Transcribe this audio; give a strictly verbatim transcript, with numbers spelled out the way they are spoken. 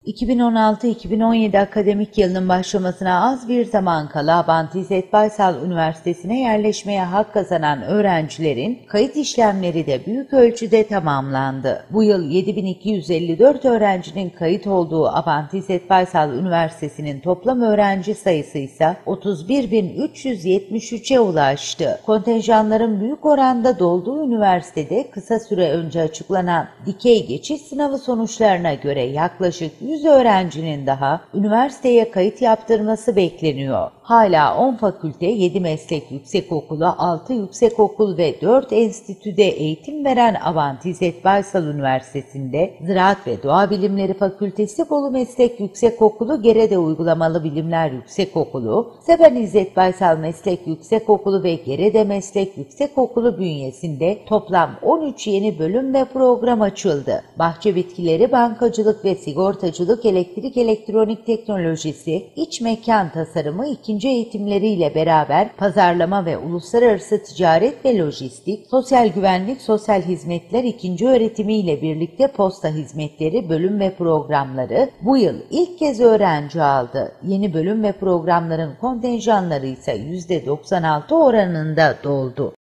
iki bin on altı iki bin on yedi akademik yılının başlamasına az bir zaman kala Abant İzzet Baysal Üniversitesi'ne yerleşmeye hak kazanan öğrencilerin kayıt işlemleri de büyük ölçüde tamamlandı. Bu yıl yedi bin iki yüz elli dört öğrencinin kayıt olduğu Abant İzzet Baysal Üniversitesi'nin toplam öğrenci sayısı ise otuz bir bin üç yüz yetmiş üçe ulaştı. Kontenjanların büyük oranda dolduğu üniversitede kısa süre önce açıklanan dikey geçiş sınavı sonuçlarına göre yaklaşık yüz öğrencinin daha üniversiteye kayıt yaptırması bekleniyor. Hala on fakülte, yedi meslek yüksekokulu, altı yüksekokul ve dört enstitüde eğitim veren Abant İzzet Baysal Üniversitesi'nde Ziraat ve Doğa Bilimleri Fakültesi, Bolu Meslek Yüksekokulu, Gerede Uygulamalı Bilimler Yüksekokulu, Seven İzzet Baysal Meslek Yüksekokulu ve Gerede Meslek Yüksekokulu bünyesinde toplam on üç yeni bölüm ve program açıldı. Bahçe bitkileri, bankacılık ve sigortacılık, elektrik elektronik teknolojisi, iç mekan tasarımı ikinci eğitimleriyle beraber pazarlama ve uluslararası ticaret ve lojistik, sosyal güvenlik, sosyal hizmetler ikinci öğretimiyle birlikte posta hizmetleri bölüm ve programları bu yıl ilk kez öğrenci aldı. Yeni bölüm ve programların kontenjanları ise yüzde doksan altı oranında doldu.